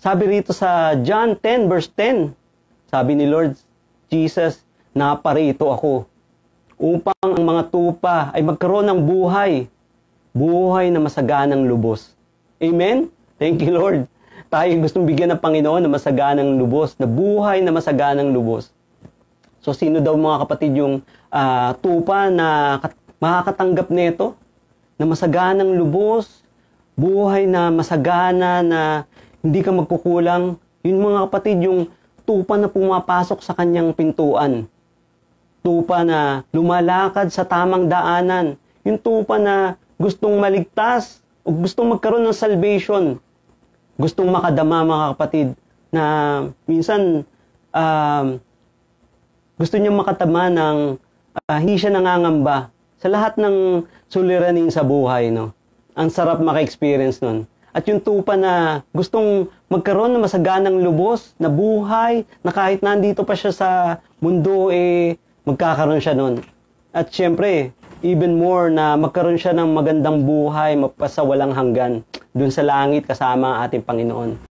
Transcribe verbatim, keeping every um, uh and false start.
Sabi rito sa John ten verse ten, sabi ni Lord Jesus, naparito ako upang ang mga tupa ay magkaroon ng buhay, buhay na masaganang lubos. Amen? Thank you, Lord. Tayo gustong bigyan ng Panginoon na masaganang lubos, na buhay na masaganang lubos. So, sino daw mga kapatid yung uh, tupa na makakatanggap nito? Na masaganang lubos, buhay na masagana, na hindi ka magkukulang. Yun mga kapatid, yung tupa na pumapasok sa kanyang pintuan. Tupa na lumalakad sa tamang daanan. Yung tupa na gustong maligtas o gustong magkaroon ng salvation. Gustong makadama mga kapatid na minsan um, gusto niya makatama ng uh, hindi siya nangangamba sa lahat ng suliranin sa buhay. No? Ang sarap maka-experience nun. At yung tupa na gustong magkaroon ng masaganang lubos na buhay, na kahit nandito pa siya sa mundo, eh, magkakaroon siya nun. At syempre, even more na magkaroon siya ng magandang buhay, mapasawalang hanggan, dun sa langit kasama ang ating Panginoon.